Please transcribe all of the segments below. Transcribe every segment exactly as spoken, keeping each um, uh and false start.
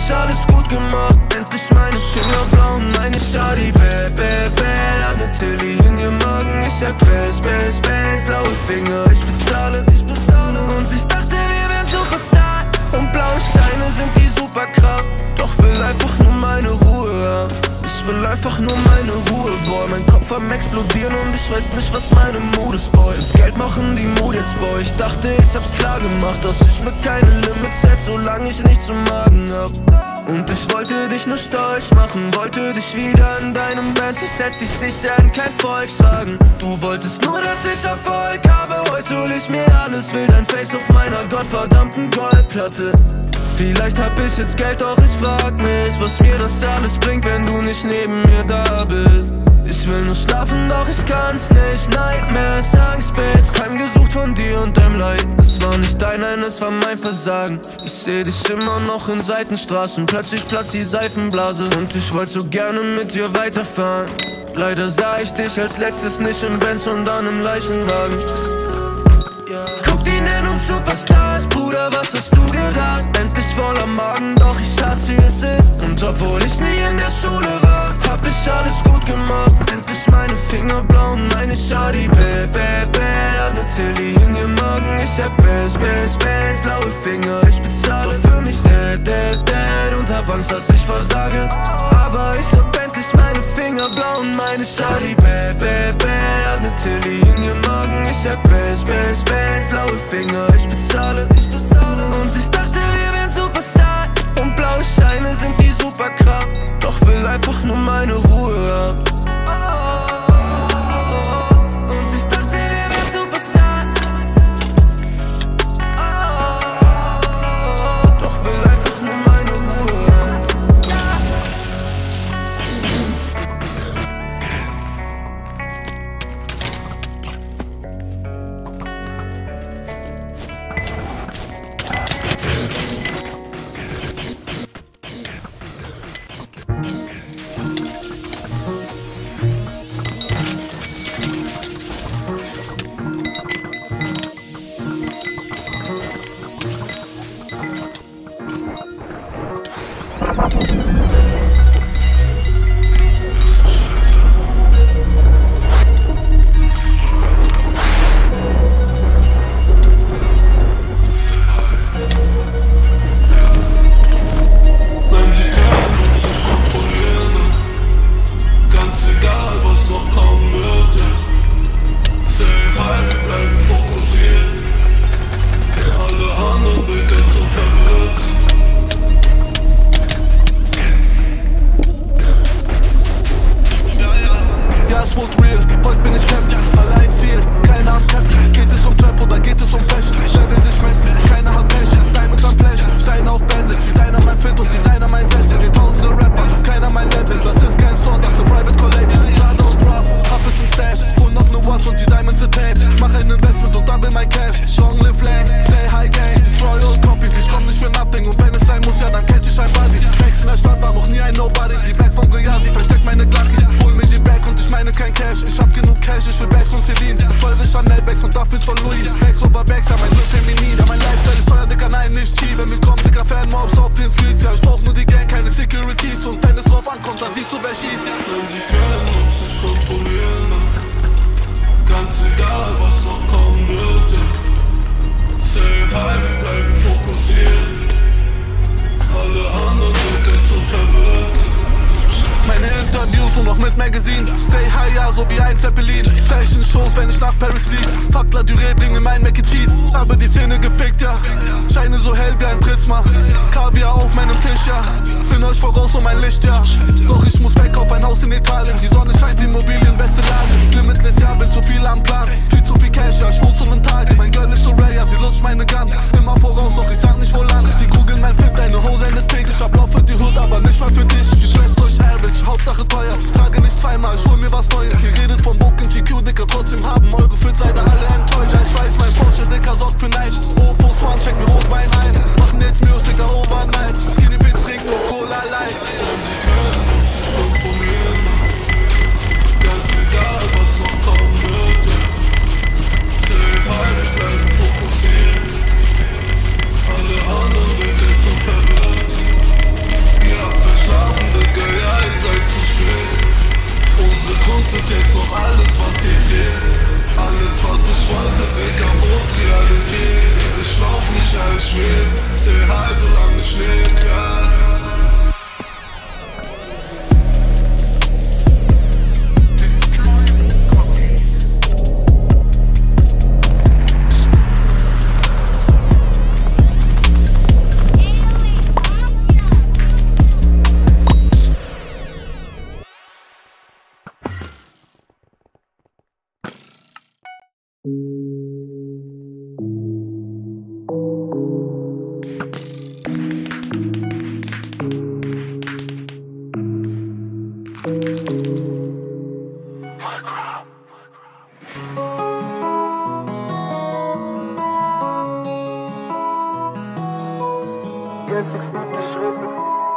ich alles gut gemacht. Endlich meine Finger blau und meine Shawty bad, bad, bad. Hat ne Tilly in ihr Magen, ich sag Bass, Bass, Bass. Blaue Finger, ich bezahle, ich bezahle. Und ich dachte, wir wären Superstar. Und blaue Scheine sind die Superkraft. Doch will einfach nur meine Ruhe haben. Ich will einfach nur meine Ruhe, boy. Mein Kopf am explodieren und ich weiß nicht, was meine Mut ist, boy. Das Geld machen die Mut jetzt, boy. Ich dachte, ich hab's klar gemacht, dass ich mir keine Limits setz, solange ich nichts zum Magen hab. Und ich wollte dich nur stolz machen, wollte dich wieder in deinem Benz. Ich setz dich sicher in kein Volkswagen. Du wolltest nur, dass ich Erfolg habe. Heute hol ich mir alles, will dein Face auf meiner gottverdammten Goldplatte. Vielleicht hab ich jetzt Geld, doch ich frag mich, was mir das alles bringt, wenn du nicht neben mir da bist. Ich will nur schlafen, doch ich kann's nicht. Nightmares, Angstbild, heimgesucht von dir und deinem Leid. Es war nicht dein, nein, es war mein Versagen. Ich seh dich immer noch in Seitenstraßen. Plötzlich platzt die Seifenblase und ich wollte so gerne mit dir weiterfahren. Leider sah ich dich als letztes nicht im Benz und dann im Leichenwagen. Guck, die nennen uns Superstars, Bruder, was hast du gedacht? Endlich voller Magen, doch ich hasse, wie es ist. Und obwohl ich nie in der Schule war, hab ich alles gut gemacht. Endlich meine Finger blau und meine Shawty bad, bad, bad. Hat ne Tilly in ihr Magen, ich sag Bass, Bass, Bass. Blaue Finger, ich bezahle, doch für mich dead, dead, dead. Und hab Angst, dass ich versage, aber ich hab endlich meine Finger blau und meine Shawty bad, bad, bad. Hat ne Tilly in ihr Magen, ich sag Bass, Bass, Bass. Blaue Finger, ich bezahle, ich bezahle. Und ich dachte, wir wären Superstar. Und blaue Scheine sind die Superkraft. Doch will einfach nur meine Ruhe haben. Und ich dachte, wir wären Superstar. Doch will einfach nur meine Ruhe haben.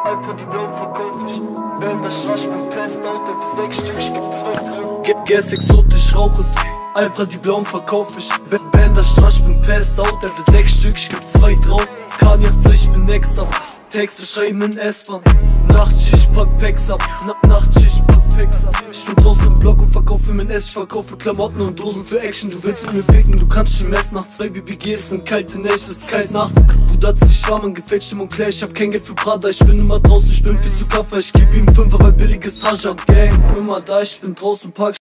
Alper, die Blau verkauf ich. Bänder, Strasch, mit Pest, Auto für sechs Stück, ich geb zwei drauf. Gas exotisch, rauch es. Alper, die Blauen verkauf ich. Bänder, Strasch, mit Pest, Auto für sechs Stück, ich geb zwei drauf. K achtzig, ich bin Next up. Texte schreiben in S-Bahn. Nachtschicht, pack Packs ab. Na Nachtschicht, pack Packs ab. Ich bin draußen im Block und verkaufe mein Ess. Ich verkaufe Klamotten und Dosen für Action. Du willst mit mir ficken, du kannst schon messen. Nach zwei B B Gs sind kalte Nächte, ist kalt nachts. Bruder hat sich warm, gefällt Stimmung Clay. Ich hab kein Geld für Prada, ich bin immer draußen. Ich bin viel zu Kaffee, ich geb ihm Fünfer, weil billiges Hasch am Gang. Immer da, ich bin draußen, park